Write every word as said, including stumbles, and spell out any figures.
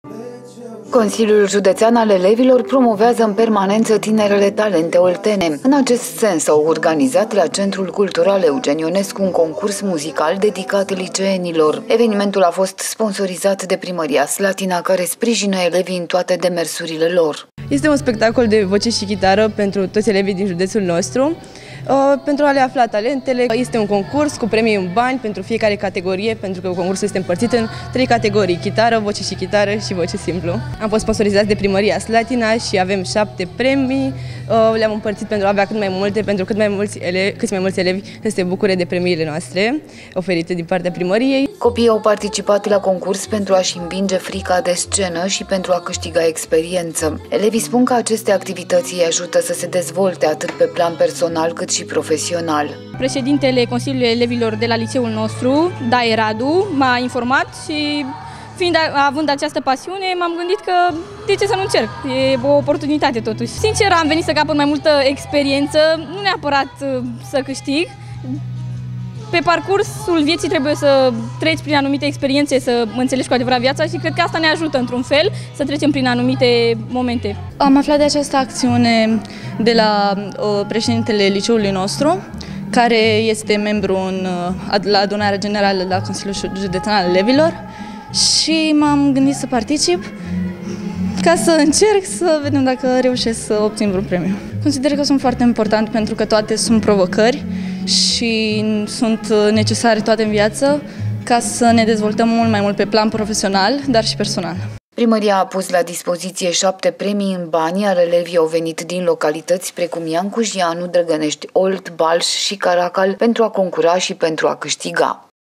Consiliul Județean al Elevilor promovează în permanență tinerele talente oltene. În acest sens au organizat la Centrul Cultural Eugen Ionescu un concurs muzical dedicat liceenilor. Evenimentul a fost sponsorizat de Primăria Slatina, care sprijină elevii în toate demersurile lor. Este un spectacol de voce și chitară pentru toți elevii din județul nostru. Pentru a le afla talentele, este un concurs cu premii în bani pentru fiecare categorie, pentru că concursul este împărțit în trei categorii: chitară, voce și chitară și voce simplu. Am fost sponsorizați de Primăria Slatina și avem șapte premii. Le-am împărțit pentru a avea cât mai multe, pentru cât mai mulți elevi, cât mai mulți elevi să se bucure de premiile noastre oferite din partea primăriei. Copiii au participat la concurs pentru a-și învinge frica de scenă și pentru a câștiga experiență. Elevii spun că aceste activități îi ajută să se dezvolte atât pe plan personal cât și profesional. Președintele Consiliului Elevilor de la liceul nostru, Dae Radu, m-a informat și fiind având această pasiune, m-am gândit că de ce să nu încerc? E o oportunitate totuși. Sincer, am venit să capăt mai multă experiență, nu neapărat să câștig. Pe parcursul vieții trebuie să treci prin anumite experiențe, să înțelegi cu adevărat viața și cred că asta ne ajută într-un fel să trecem prin anumite momente. Am aflat de această acțiune de la uh, președintele liceului nostru, care este membru în, uh, la adunarea generală la Consiliul Județean al Elevilor, și m-am gândit să particip ca să încerc să vedem dacă reușesc să obțin vreun premiu. Consider că sunt foarte important pentru că toate sunt provocări și sunt necesare toate în viață ca să ne dezvoltăm mult mai mult pe plan profesional, dar și personal. Primăria a pus la dispoziție șapte premii în bani, iar elevii au venit din localități precum Iancu Jianu, Drăgănești, Olt, Balș și Caracal pentru a concura și pentru a câștiga.